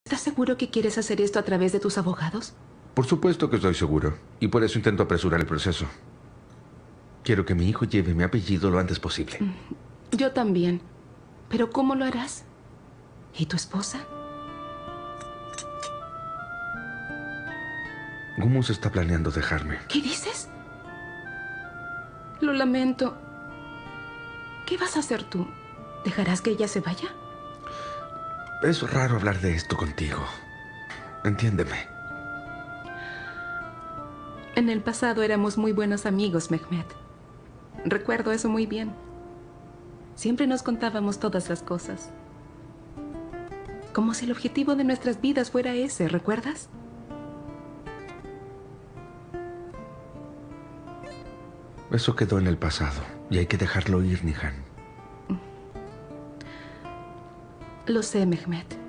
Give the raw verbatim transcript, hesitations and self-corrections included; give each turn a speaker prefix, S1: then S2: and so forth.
S1: ¿Estás seguro que quieres hacer esto a través de tus abogados?
S2: Por supuesto que estoy seguro. Y por eso intento apresurar el proceso. Quiero que mi hijo lleve mi apellido lo antes posible.
S1: Yo también. ¿Pero cómo lo harás? ¿Y tu esposa?
S2: Gumus está planeando dejarme.
S1: ¿Qué dices? Lo lamento. ¿Qué vas a hacer tú? ¿Dejarás que ella se vaya?
S2: Es raro hablar de esto contigo. Entiéndeme.
S1: En el pasado éramos muy buenos amigos, Mehmet. Recuerdo eso muy bien. Siempre nos contábamos todas las cosas. Como si el objetivo de nuestras vidas fuera ese, ¿recuerdas?
S2: Eso quedó en el pasado y hay que dejarlo ir, Nihan.
S1: Lo sé, Mehmet.